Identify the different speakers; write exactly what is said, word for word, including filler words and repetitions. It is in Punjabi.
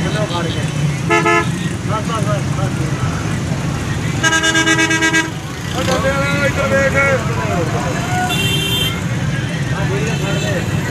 Speaker 1: चलो खड़ के बस बस बस बस ओ डंडे वाला इधर देख हां वीडियो खड़ दे